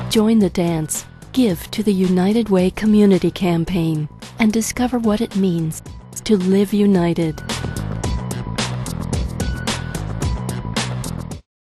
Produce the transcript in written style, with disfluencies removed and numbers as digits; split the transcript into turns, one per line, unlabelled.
Join the dance, give to the United Way Community Campaign, and discover what it means to live united.